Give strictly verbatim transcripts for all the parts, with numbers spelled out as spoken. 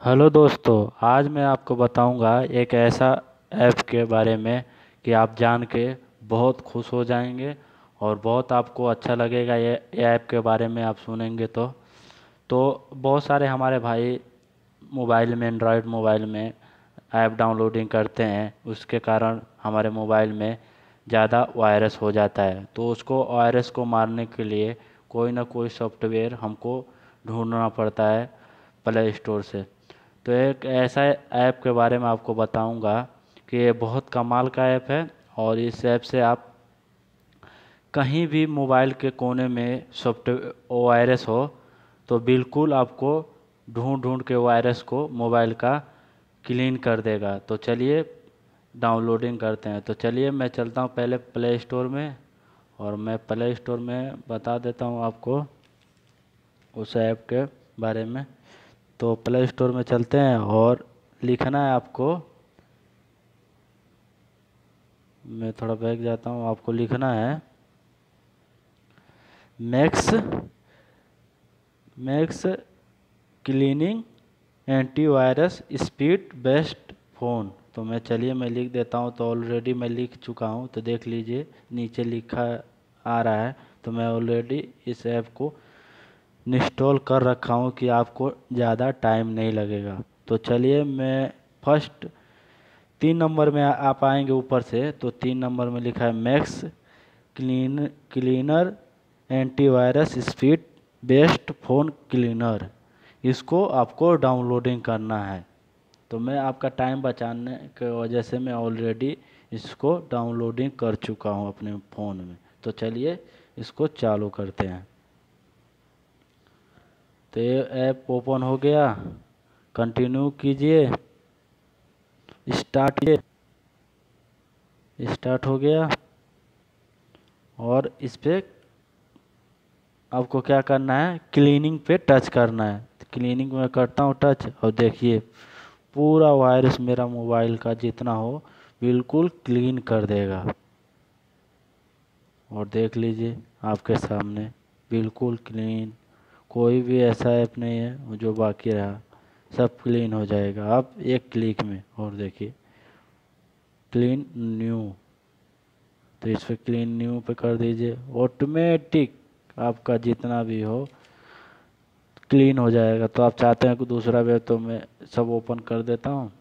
Hello दोस्तों, आज मैं आपको बताऊंगा एक ऐसा ऐप के बारे में कि आप जान के बहुत खुश हो जाएंगे और बहुत आपको अच्छा लगेगा। ये ये ऐप के बारे में आप सुनेंगे तो तो बहुत सारे हमारे भाई मोबाइल में, एंड्रॉयड मोबाइल में ऐप डाउनलोडिंग करते हैं, उसके कारण हमारे मोबाइल में ज़्यादा वायरस हो जाता है। तो उसको वायरस को मारने के लिए कोई ना कोई सॉफ्टवेयर हमको ढूंढना पड़ता है प्ले स्टोर से। तो एक ऐसा ऐप के बारे में आपको बताऊंगा कि ये बहुत कमाल का ऐप है और इस ऐप से आप कहीं भी मोबाइल के कोने में सॉफ्टवेयर वायरस हो तो बिल्कुल आपको ढूंढ ढूंढ के वायरस को मोबाइल का क्लीन कर देगा। तो चलिए डाउनलोडिंग करते हैं। तो चलिए मैं चलता हूँ पहले प्ले स्टोर में और मैं प्ले स्टोर में बता देता हूँ आपको उस ऐप के बारे में। तो प्ले स्टोर में चलते हैं और लिखना है आपको, मैं थोड़ा बैक जाता हूँ, आपको लिखना है max max cleaning antivirus speed best phone. तो मैं चलिए मैं लिख देता हूँ। तो ऑलरेडी मैं लिख चुका हूँ, तो देख लीजिए नीचे लिखा आ रहा है। तो मैं ऑलरेडी इस ऐप को इंस्टॉल कर रखा हूँ कि आपको ज़्यादा टाइम नहीं लगेगा। तो चलिए मैं फर्स्ट तीन नंबर में आ- आप आएंगे ऊपर से, तो तीन नंबर में लिखा है max clean cleaner antivirus speed best phone cleaner. इसको आपको डाउनलोडिंग करना है। तो मैं आपका टाइम बचाने के वजह से मैं ऑलरेडी इसको डाउनलोडिंग कर चुका हूँ अपने फ़ोन में। तो चलिए इसको चालू करते हैं। तो ये ऐप ओपन हो गया, कंटिन्यू कीजिए, स्टार्ट कीजिए, स्टार्ट हो गया। और इस पे आपको क्या करना है, क्लीनिंग पे टच करना है। क्लीनिंग में करता हूँ टच और देखिए पूरा वायरस मेरा मोबाइल का जितना हो बिल्कुल क्लीन कर देगा। और देख लीजिए आपके सामने बिल्कुल क्लीन, कोई भी ऐसा ऐप नहीं है जो बाकी रहा, सब क्लीन हो जाएगा अब एक क्लिक में। और देखिए क्लीन न्यू, तो इस पर क्लीन न्यू पे कर दीजिए, ऑटोमेटिक आपका जितना भी हो क्लीन हो जाएगा। तो आप चाहते हैं कि दूसरा वेब, तो मैं सब ओपन कर देता हूँ,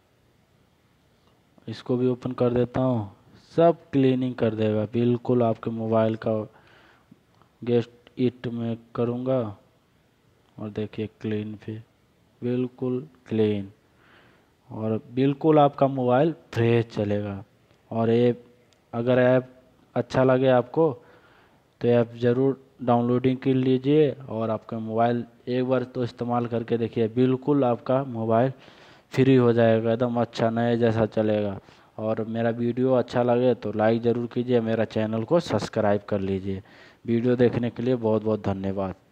इसको भी ओपन कर देता हूँ, सब क्लीनिंग कर देगा बिल्कुल आपके मोबाइल का। गेस्ट इट में करूँगा और देखिए क्लीन पे बिल्कुल क्लीन, और बिल्कुल आपका मोबाइल फ्रेश चलेगा। और ये अगर ऐप अच्छा लगे आपको तो ऐप ज़रूर डाउनलोडिंग कर लीजिए और आपका मोबाइल एक बार तो इस्तेमाल करके देखिए, बिल्कुल आपका मोबाइल फ्री हो जाएगा, एकदम अच्छा नए जैसा चलेगा। और मेरा वीडियो अच्छा लगे तो लाइक ज़रूर कीजिए, मेरा चैनल को सब्सक्राइब कर लीजिए। वीडियो देखने के लिए बहुत बहुत धन्यवाद।